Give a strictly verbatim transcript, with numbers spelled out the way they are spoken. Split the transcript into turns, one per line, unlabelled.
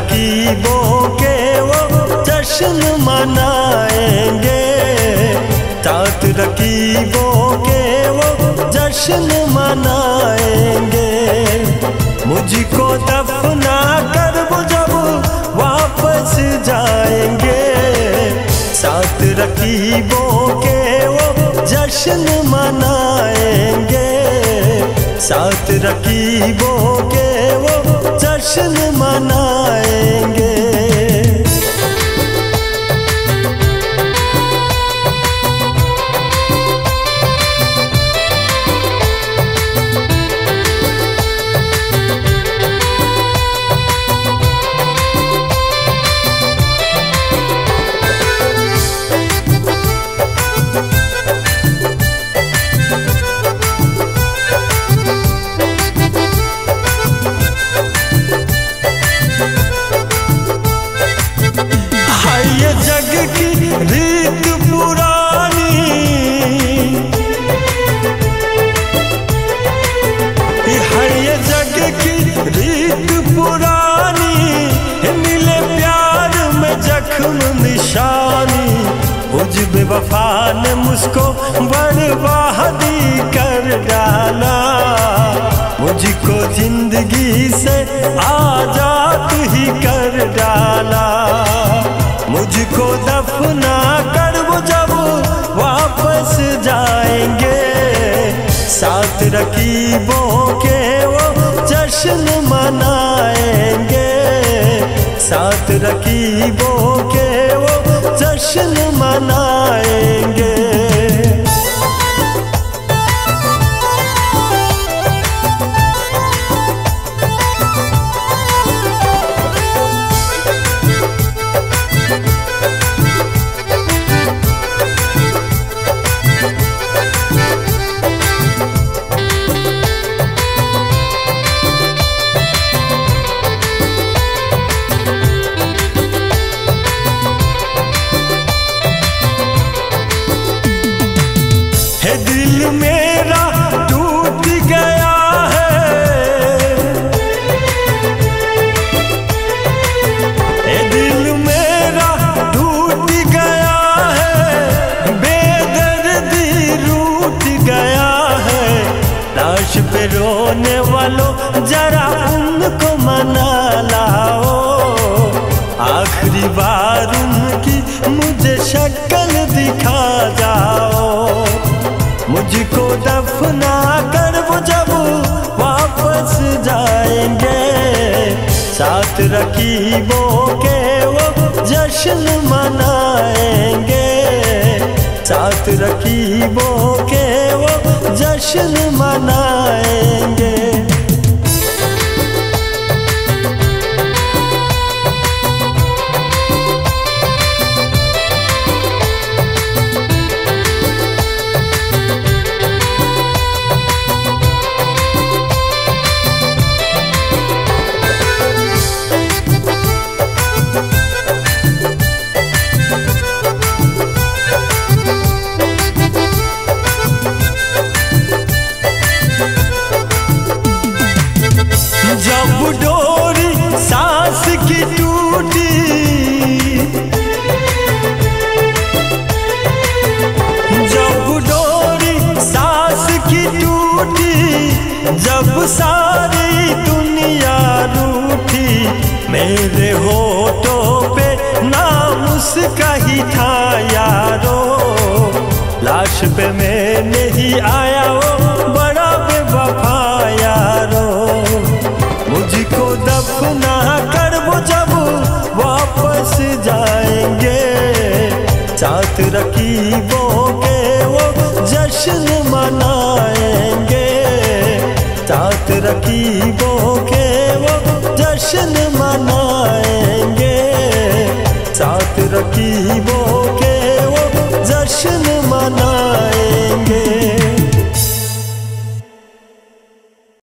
रकीबों के वो जश्न मनाएंगे, सात रकीबों के वो जश्न मनाएंगे। मुझको दफना कर वो जब वापस जाएंगे, सात रकीबों के वो जश्न मनाएंगे, सात रकीबों के वो जश्न मनाएंगे। जग की रीत पुरानी, है ये जग की रीत पुरानी, मिले प्यार में जख्म निशानी। मुझ बेवफा ने मुझको बर्बादी कर डाला, मुझको जिंदगी से आजाद ही कर डाला। मुझको दफना कर वो जब वापस जाएंगे, सात रकीबों के वो जश्न मनाएंगे, सात रकीबों के वो जश्न मनाएंगे। दिल मेरा टूट गया है, दिल मेरा टूट गया है, बेदर्दी रूठ गया है। लाश पे रोने वालों जरा उनको मना लाओ, आखिरी बार उनकी मुझे शक्ल दिखा जाओ। मुझको दफना कर वो जब वापस जाएंगे, सात रकीबों के वो जश्न मनाएंगे, सात रकीबों के वो जश्न मनाएंगे। जब डोरी सांस की टूटी, जब डोरी सांस की टूटी, जब सारी दुनिया रूठी, मेरे होठों पे नाम उसका ही था यारो। लाश पे मैं नहीं आया वो बड़ा बेवफा यारो। मुझको दफना कर वो जब वापस जाएंगे, सात रकीबों के वो जश्न मनाएंगे, सात रकीबों के वो जश्न मनाएंगे, सात रकीबों के वो जश्न मनाएंगे।